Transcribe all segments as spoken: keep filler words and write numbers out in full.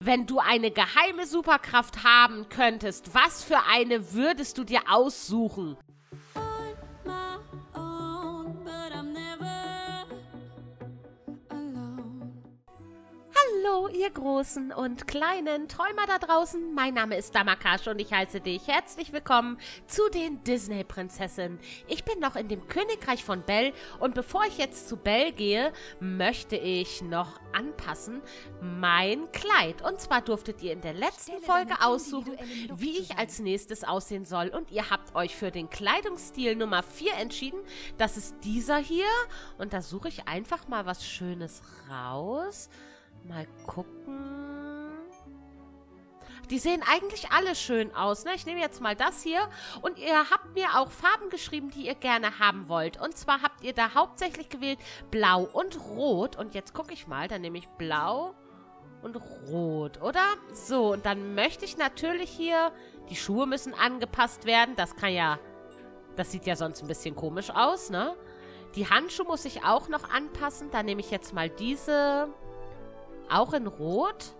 Wenn du eine geheime Superkraft haben könntest, was für eine würdest du dir aussuchen? Hallo, ihr großen und kleinen Träumer da draußen. Mein Name ist Damakash und ich heiße dich herzlich willkommen zu den Disney-Prinzessinnen. Ich bin noch in dem Königreich von Belle und bevor ich jetzt zu Belle gehe, möchte ich noch anpassen mein Kleid. Und zwar durftet ihr in der letzten Folge aussuchen, wie ich als nächstes aussehen soll. Und ihr habt euch für den Kleidungsstil Nummer vier entschieden. Das ist dieser hier. Und da suche ich einfach mal was Schönes raus. Mal gucken. Die sehen eigentlich alle schön aus, ne? Ich nehme jetzt mal das hier. Und ihr habt mir auch Farben geschrieben, die ihr gerne haben wollt. Und zwar habt ihr da hauptsächlich gewählt Blau und Rot. Und jetzt gucke ich mal, dann nehme ich Blau und Rot, oder? So, und dann möchte ich natürlich hier... Die Schuhe müssen angepasst werden. Das kann ja... Das sieht ja sonst ein bisschen komisch aus, ne? Die Handschuhe muss ich auch noch anpassen. Da nehme ich jetzt mal diese... Auch in Rot?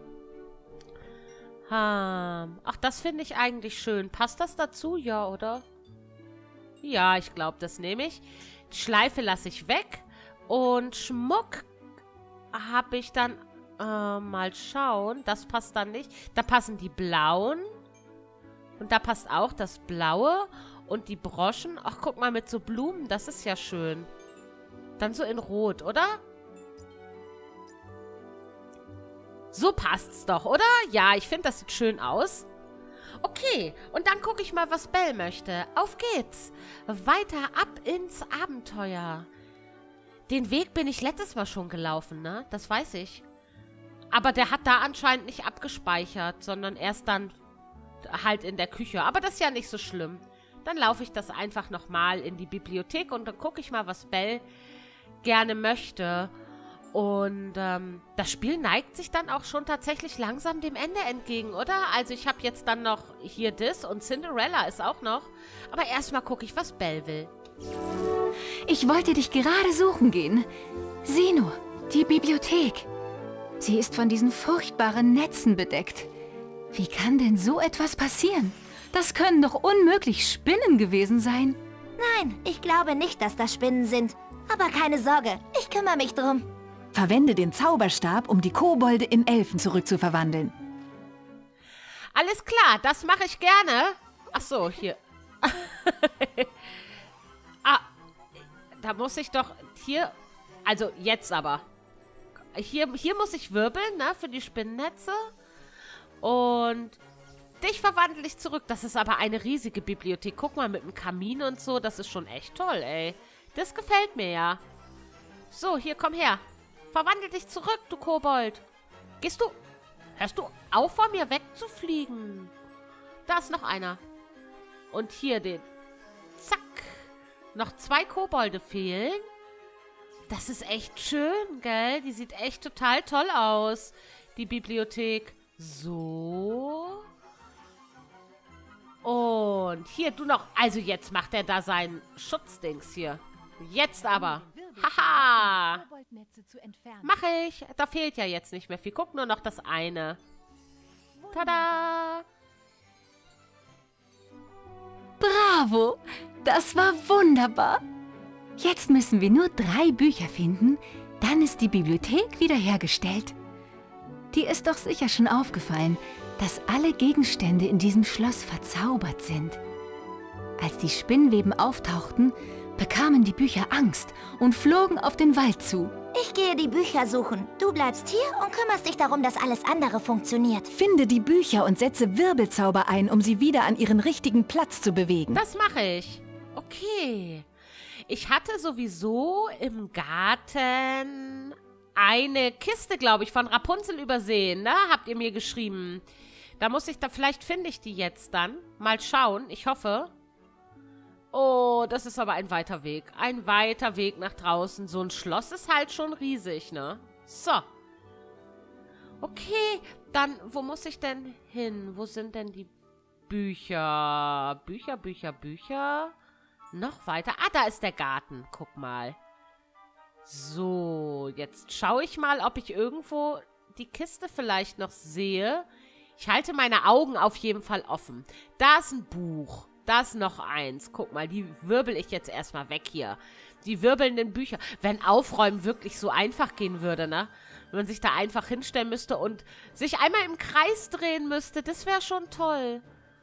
Hm. Ach, das finde ich eigentlich schön. Passt das dazu? Ja, oder? Ja, ich glaube, das nehme ich. Die Schleife lasse ich weg. Und Schmuck habe ich dann... Äh, mal schauen. Das passt dann nicht. Da passen die blauen. Und da passt auch das blaue. Und die Broschen. Ach, guck mal, mit so Blumen. Das ist ja schön. Dann so in Rot, oder? So passt's doch, oder? Ja, ich finde, das sieht schön aus. Okay, und dann gucke ich mal, was Belle möchte. Auf geht's. Weiter ab ins Abenteuer. Den Weg bin ich letztes Mal schon gelaufen, ne? Das weiß ich. Aber der hat da anscheinend nicht abgespeichert, sondern erst dann halt in der Küche. Aber das ist ja nicht so schlimm. Dann laufe ich das einfach nochmal in die Bibliothek und dann gucke ich mal, was Belle gerne möchte. Und ähm, das Spiel neigt sich dann auch schon tatsächlich langsam dem Ende entgegen, oder? Also ich habe jetzt dann noch hier das und Cinderella ist auch noch. Aber erstmal gucke ich, was Belle will. Ich wollte dich gerade suchen gehen. Sieh nur, die Bibliothek. Sie ist von diesen furchtbaren Netzen bedeckt. Wie kann denn so etwas passieren? Das können doch unmöglich Spinnen gewesen sein. Nein, ich glaube nicht, dass das Spinnen sind. Aber keine Sorge, ich kümmere mich drum. Verwende den Zauberstab, um die Kobolde in Elfen zurückzuverwandeln. Alles klar, das mache ich gerne. Ach so, hier. Ah, da muss ich doch hier... Also jetzt aber. Hier, hier muss ich wirbeln, ne, für die Spinnennetze. Und dich verwandle ich zurück. Das ist aber eine riesige Bibliothek. Guck mal, mit einem Kamin und so. Das ist schon echt toll, ey. Das gefällt mir ja. So, hier, komm her. Verwandel dich zurück, du Kobold. Gehst du... Hörst du auf, von mir wegzufliegen? Da ist noch einer. Und hier den... Zack. Noch zwei Kobolde fehlen. Das ist echt schön, gell? Die sieht echt total toll aus, die Bibliothek. So. Und hier, du noch... Also jetzt macht er da sein Schutzdings hier. Jetzt aber. Haha. Mach ich. Da fehlt ja jetzt nicht mehr viel. Guck nur noch das eine. Tada. Bravo. Das war wunderbar. Jetzt müssen wir nur drei Bücher finden. Dann ist die Bibliothek wiederhergestellt. Dir ist doch sicher schon aufgefallen, dass alle Gegenstände in diesem Schloss verzaubert sind. Als die Spinnweben auftauchten, bekamen die Bücher Angst und flogen auf den Wald zu. Ich gehe die Bücher suchen. Du bleibst hier und kümmerst dich darum, dass alles andere funktioniert. Finde die Bücher und setze Wirbelzauber ein, um sie wieder an ihren richtigen Platz zu bewegen. Das mache ich. Okay. Ich hatte sowieso im Garten eine Kiste, glaube ich, von Rapunzel übersehen, ne? Habt ihr mir geschrieben. Da muss ich, da vielleicht finde ich die jetzt dann. Mal schauen, ich hoffe. Oh, das ist aber ein weiter Weg. Ein weiter Weg nach draußen. So ein Schloss ist halt schon riesig, ne? So. Okay, dann, wo muss ich denn hin? Wo sind denn die Bücher? Bücher, Bücher, Bücher. Noch weiter. Ah, da ist der Garten. Guck mal. So, jetzt schaue ich mal, ob ich irgendwo die Kiste vielleicht noch sehe. Ich halte meine Augen auf jeden Fall offen. Da ist ein Buch. Da ist noch eins. Guck mal, die wirbel ich jetzt erstmal weg hier. Die wirbelnden Bücher. Wenn Aufräumen wirklich so einfach gehen würde, ne? Wenn man sich da einfach hinstellen müsste und sich einmal im Kreis drehen müsste, das wäre schon toll.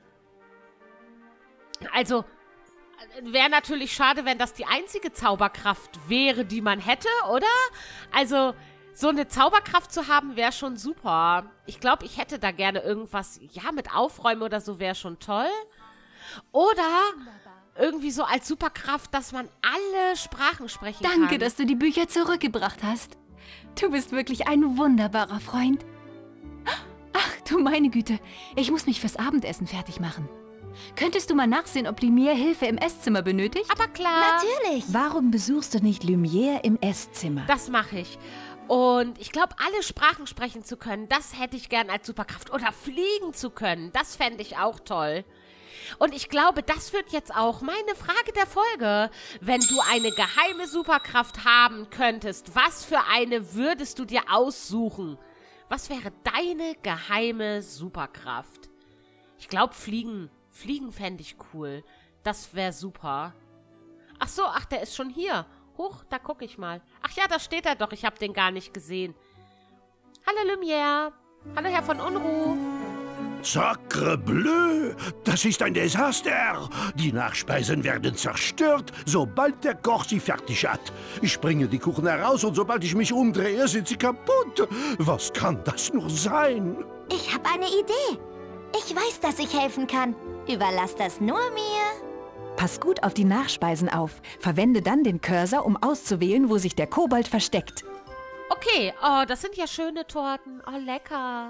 Also, wäre natürlich schade, wenn das die einzige Zauberkraft wäre, die man hätte, oder? Also, so eine Zauberkraft zu haben, wäre schon super. Ich glaube, ich hätte da gerne irgendwas, ja, mit Aufräumen oder so wäre schon toll. Oder irgendwie so als Superkraft, dass man alle Sprachen sprechen kann. Danke, dass du die Bücher zurückgebracht hast. Du bist wirklich ein wunderbarer Freund. Ach, du meine Güte. Ich muss mich fürs Abendessen fertig machen. Könntest du mal nachsehen, ob Lumière Hilfe im Esszimmer benötigt? Aber klar. Natürlich. Warum besuchst du nicht Lumière im Esszimmer? Das mache ich. Und ich glaube, alle Sprachen sprechen zu können, das hätte ich gern als Superkraft. Oder fliegen zu können, das fände ich auch toll. Und ich glaube, das wird jetzt auch meine Frage der Folge. Wenn du eine geheime Superkraft haben könntest, was für eine würdest du dir aussuchen? Was wäre deine geheime Superkraft? Ich glaube, fliegen. Fliegen fände ich cool. Das wäre super. Ach so, ach, der ist schon hier. Huch, da gucke ich mal. Ach ja, da steht er doch. Ich habe den gar nicht gesehen. Hallo, Lumière. Hallo, Herr von Unruh. Sacre bleu, das ist ein Desaster. Die Nachspeisen werden zerstört, sobald der Koch sie fertig hat. Ich bringe die Kuchen heraus und sobald ich mich umdrehe, sind sie kaputt. Was kann das nur sein? Ich habe eine Idee. Ich weiß, dass ich helfen kann. Überlass das nur mir. Pass gut auf die Nachspeisen auf. Verwende dann den Cursor, um auszuwählen, wo sich der Kobold versteckt. Okay, oh, das sind ja schöne Torten. Oh, lecker.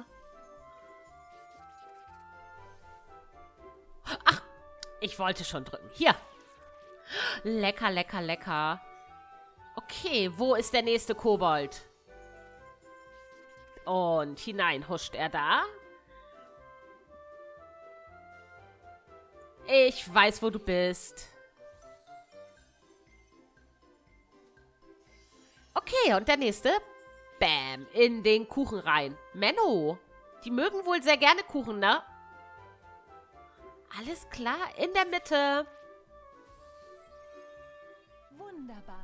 Ach, ich wollte schon drücken. Hier. Lecker, lecker, lecker. Okay, wo ist der nächste Kobold? Und hinein huscht er da. Ich weiß, wo du bist. Okay, und der nächste? Bam, in den Kuchen rein. Menno, die mögen wohl sehr gerne Kuchen, ne? Alles klar, in der Mitte. Wunderbar.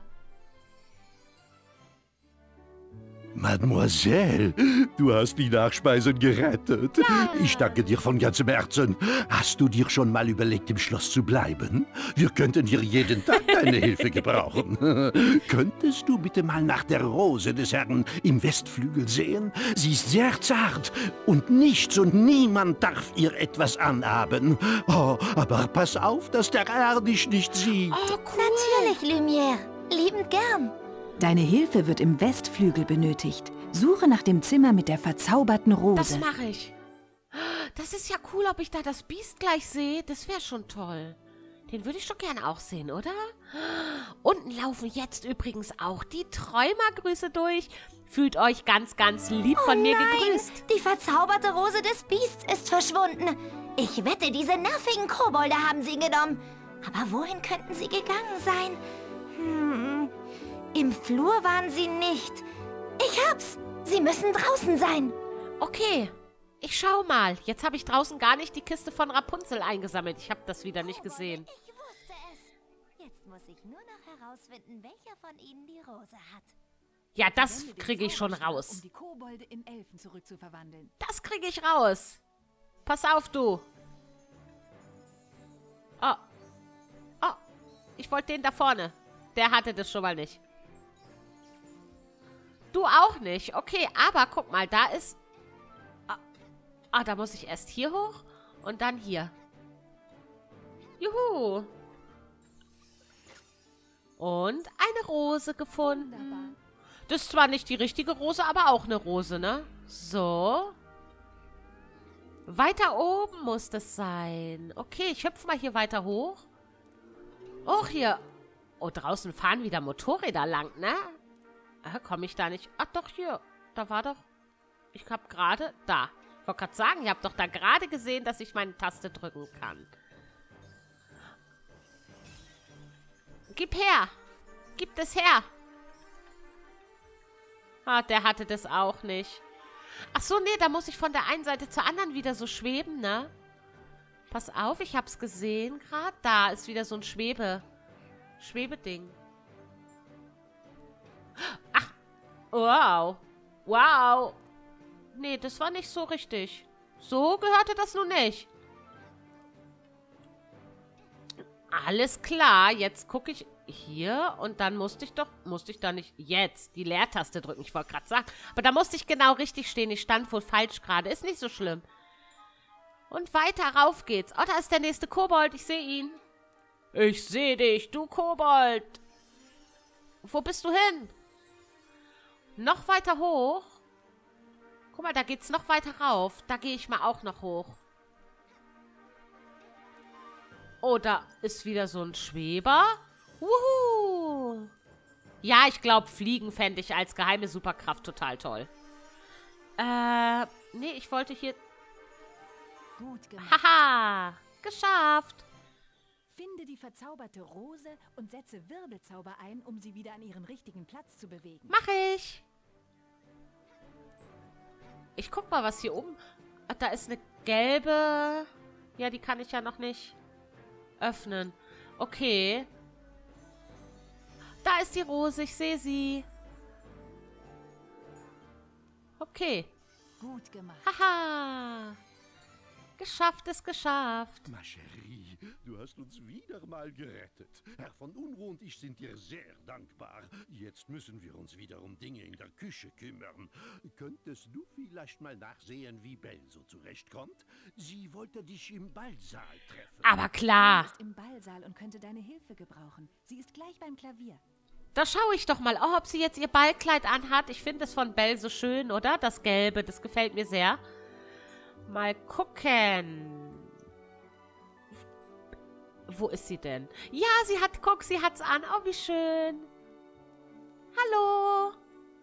Mademoiselle, du hast die Nachspeisen gerettet. Ja. Ich danke dir von ganzem Herzen. Hast du dir schon mal überlegt, im Schloss zu bleiben? Wir könnten hier jeden Tag deine Hilfe gebrauchen. Könntest du bitte mal nach der Rose des Herrn im Westflügel sehen? Sie ist sehr zart und nichts und niemand darf ihr etwas anhaben. Oh, aber pass auf, dass der Herr dich nicht sieht. Oh, cool. Natürlich, Lumière. Liebend gern. Deine Hilfe wird im Westflügel benötigt. Suche nach dem Zimmer mit der verzauberten Das Rose. mache ich. Das ist ja cool, ob ich da das Biest gleich sehe. Das wäre schon toll. Den würde ich schon gerne auch sehen, oder? Unten laufen jetzt übrigens auch die Träumergrüße durch. Fühlt euch ganz, ganz lieb von mir Nein, gegrüßt. die verzauberte Rose des Biests ist verschwunden. Ich wette, diese nervigen Kobolde haben sie genommen. Aber wohin könnten sie gegangen sein? Hm, im Flur waren sie nicht. Ich hab's. Sie müssen draußen sein. Okay, ich schau mal. Jetzt habe ich draußen gar nicht die Kiste von Rapunzel eingesammelt. Ich habe das wieder nicht gesehen. Ich wusste es. Jetzt muss ich nur noch herausfinden, welcher von ihnen die Rose hat. Ja, das kriege ich schon Um raus. die Kobolde in Elfen zurückzuverwandeln. Das kriege ich raus. Pass auf, du. Oh. Oh. Ich wollte den da vorne. Der hatte das schon mal nicht. Du auch nicht. Okay, aber guck mal, da ist... Ah, ah, da muss ich erst hier hoch und dann hier. Juhu. Und eine Rose gefunden. Das ist zwar nicht die richtige Rose, aber auch eine Rose, ne? So. Weiter oben muss das sein. Okay, ich hüpfe mal hier weiter hoch. Och, hier. Oh, draußen fahren wieder Motorräder lang, ne? Äh, komme ich da nicht? Ach doch, hier. Da war doch... Ich habe gerade... Da. Ich wollte gerade sagen, ihr habt doch da gerade gesehen, dass ich meine Taste drücken kann. Gib her. Gib das her. Ah, der hatte das auch nicht. Ach so, nee, da muss ich von der einen Seite zur anderen wieder so schweben, ne? Pass auf, ich hab's gesehen gerade. Da ist wieder so ein Schwebe... Schwebeding. Ach, wow. Wow. Nee, das war nicht so richtig. So gehörte das nun nicht. Alles klar, jetzt gucke ich hier und dann musste ich doch, musste ich da nicht jetzt die Leertaste drücken. Ich wollte gerade sagen, aber da musste ich genau richtig stehen. Ich stand wohl falsch gerade. Ist nicht so schlimm. Und weiter rauf geht's. Oh, da ist der nächste Kobold. Ich sehe ihn. Ich sehe dich, du Kobold. Wo bist du hin? Noch weiter hoch? Guck mal, da geht's noch weiter rauf. Da gehe ich mal auch noch hoch. Oh, da ist wieder so ein Schweber. Wuhu. Ja, ich glaube, Fliegen fände ich als geheime Superkraft total toll. Äh, nee, ich wollte hier... Gut gemacht. Haha, geschafft. Finde die verzauberte Rose und setze Wirbelzauber ein, um sie wieder an ihren richtigen Platz zu bewegen. Mach ich. Ich guck mal, was hier oben... Ach, da ist eine gelbe... Ja, die kann ich ja noch nicht öffnen. Okay. Da ist die Rose, ich sehe sie. Okay. Gut gemacht. Haha. Geschafft ist geschafft. Ma chérie, du hast uns wieder mal gerettet. Herr von Unruh und ich sind dir sehr dankbar. Jetzt müssen wir uns wieder um Dinge in der Küche kümmern. Könntest du vielleicht mal nachsehen, wie Belle so zurechtkommt? Sie wollte dich im Ballsaal treffen. Aber klar. Sie ist im Ballsaal und könnte deine Hilfe gebrauchen. Sie ist gleich beim Klavier. Da schaue ich doch mal, oh, ob sie jetzt ihr Ballkleid anhat. Ich finde es von Belle so schön, oder? Das Gelbe, das gefällt mir sehr. Mal gucken. Wo ist sie denn? Ja, sie hat, guck, sie hat's an. Oh, wie schön. Hallo.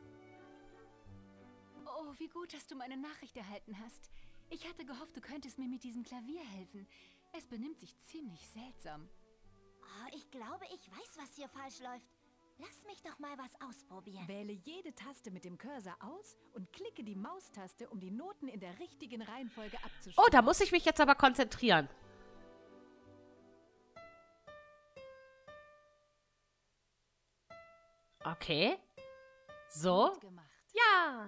Oh, wie gut, dass du meine Nachricht erhalten hast. Ich hatte gehofft, du könntest mir mit diesem Klavier helfen. Es benimmt sich ziemlich seltsam. Oh, ich glaube, ich weiß, was hier falsch läuft. Lass mich doch mal was ausprobieren. Wähle jede Taste mit dem Cursor aus und klicke die Maustaste, um die Noten in der richtigen Reihenfolge abzustimmen. Oh, da muss ich mich jetzt aber konzentrieren. Okay. So. Gut gemacht. Ja.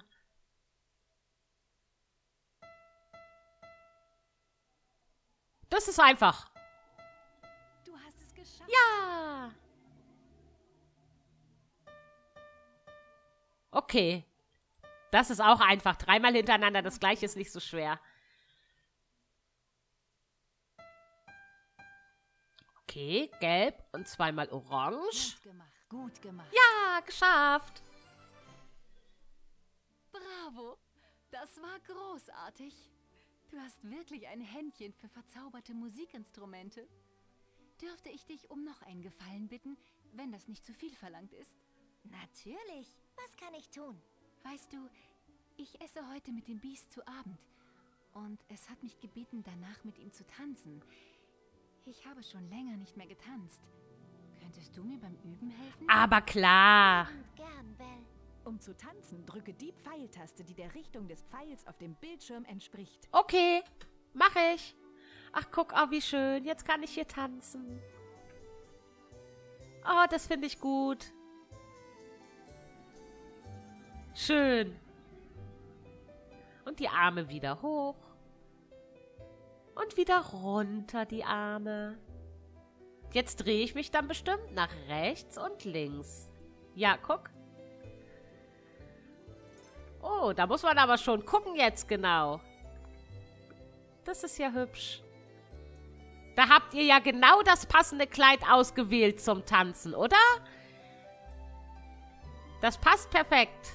Das ist einfach. Du hast es geschafft. Ja. Okay. Das ist auch einfach. Dreimal hintereinander das gleiche ist nicht so schwer. Okay, gelb und zweimal orange. Gut gemacht. Gut gemacht. Ja, geschafft. Bravo! Das war großartig. Du hast wirklich ein Händchen für verzauberte Musikinstrumente. Dürfte ich dich um noch einen Gefallen bitten, wenn das nicht zu viel verlangt ist? Natürlich. Was kann ich tun? Weißt du, ich esse heute mit dem Biest zu Abend. Und es hat mich gebeten, danach mit ihm zu tanzen. Ich habe schon länger nicht mehr getanzt. Könntest du mir beim Üben helfen? Aber klar. Und gern, Belle. Um zu tanzen, drücke die Pfeiltaste, die der Richtung des Pfeils auf dem Bildschirm entspricht. Okay, mach ich. Ach, guck, oh, wie schön. Jetzt kann ich hier tanzen. Oh, das finde ich gut. Schön. Und die Arme wieder hoch. Und wieder runter die Arme. Jetzt drehe ich mich dann bestimmt nach rechts und links. Ja, guck. Oh, da muss man aber schon gucken jetzt genau. Das ist ja hübsch. Da habt ihr ja genau das passende Kleid ausgewählt zum Tanzen, oder? Das passt perfekt.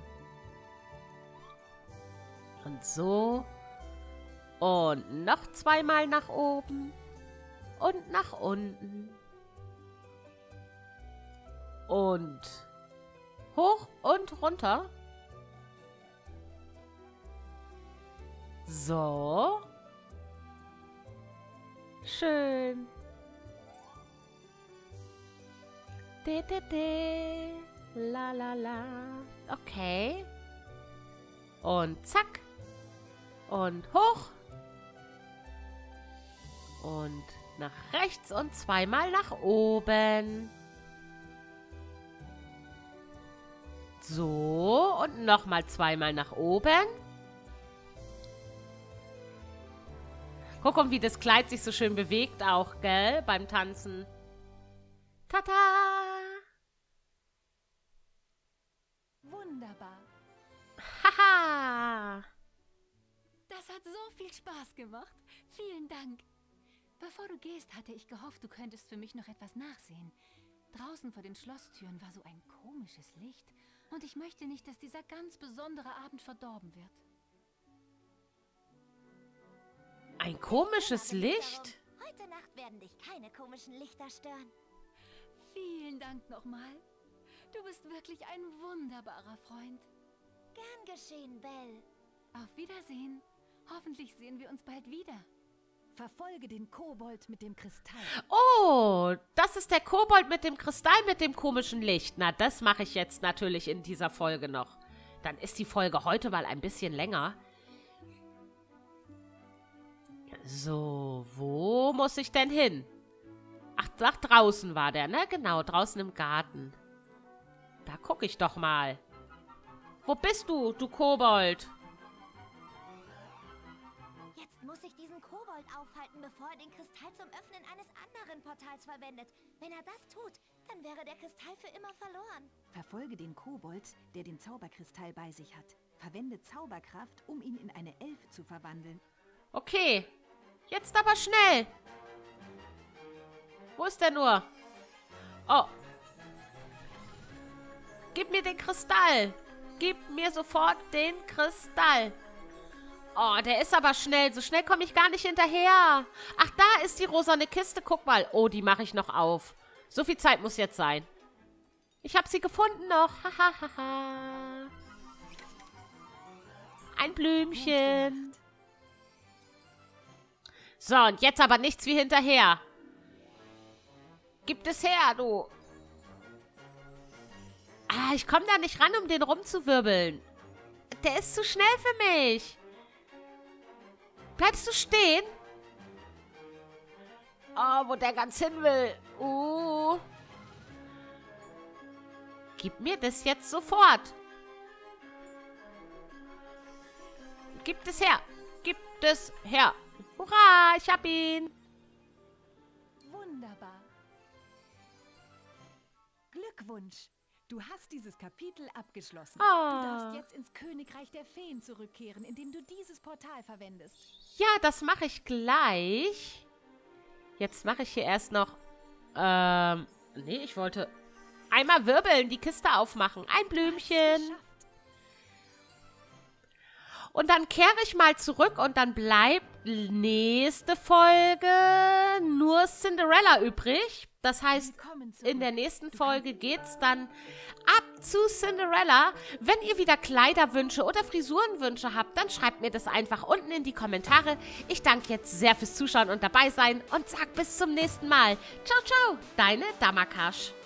Und so. Und noch zweimal nach oben. Und nach unten. Und hoch und runter. So. Schön. De, de, de. La, la, la. Okay. Und zack. Und hoch. Und nach rechts und zweimal nach oben. So, und nochmal zweimal nach oben. Guck, und wie das Kleid sich so schön bewegt auch, gell, beim Tanzen. Tada! Wunderbar. Haha! Das hat so viel Spaß gemacht. Vielen Dank. Bevor du gehst, hatte ich gehofft, du könntest für mich noch etwas nachsehen. Draußen vor den Schlosstüren war so ein komisches Licht. Und ich möchte nicht, dass dieser ganz besondere Abend verdorben wird. Ein komisches Licht? Heute Nacht werden dich keine komischen Lichter stören. Vielen Dank nochmal. Du bist wirklich ein wunderbarer Freund. Gern geschehen, Belle. Auf Wiedersehen. Hoffentlich sehen wir uns bald wieder. Verfolge den Kobold mit dem Kristall. Oh, das ist der Kobold mit dem Kristall mit dem komischen Licht. Na, das mache ich jetzt natürlich in dieser Folge noch. Dann ist die Folge heute mal ein bisschen länger. So, wo muss ich denn hin? Ach, nach draußen war der, ne? Genau, draußen im Garten. Da gucke ich doch mal. Wo bist du, du Kobold? Jetzt muss ich diesen Kobold aufhalten, bevor er den Kristall zum Öffnen eines anderen Portals verwendet. Wenn er das tut, dann wäre der Kristall für immer verloren. Verfolge den Kobold, der den Zauberkristall bei sich hat. Verwende Zauberkraft, um ihn in eine Elfe zu verwandeln. Okay, jetzt aber schnell. Wo ist der nur? Oh. Gib mir den Kristall. Gib mir sofort den Kristall. Oh, der ist aber schnell. So schnell komme ich gar nicht hinterher. Ach, da ist die rosane Kiste. Guck mal. Oh, die mache ich noch auf. So viel Zeit muss jetzt sein. Ich habe sie gefunden noch. Hahaha. Ein Blümchen. So, und jetzt aber nichts wie hinterher. Gib es her, du. Ah, ich komme da nicht ran, um den rumzuwirbeln. Der ist zu schnell für mich. Bleibst du stehen? Oh, wo der ganz hin will. Uh. Gib mir das jetzt sofort. Gib es her. Gib es her. Hurra, ich hab ihn. Wunderbar. Glückwunsch. Du hast dieses Kapitel abgeschlossen. Oh. Du darfst jetzt ins Königreich der Feen zurückkehren, indem du dieses Portal verwendest. Ja, das mache ich gleich. Jetzt mache ich hier erst noch... Ähm, nee, ich wollte einmal wirbeln, die Kiste aufmachen. Ein Blümchen. Und dann kehre ich mal zurück und dann bleibt nächste Folge nur Cinderella übrig. Das heißt, in der nächsten Folge geht's dann ab zu Cinderella. Wenn ihr wieder Kleiderwünsche oder Frisurenwünsche habt, dann schreibt mir das einfach unten in die Kommentare. Ich danke jetzt sehr fürs Zuschauen und dabei sein und sag bis zum nächsten Mal. Ciao, ciao, deine Damakash.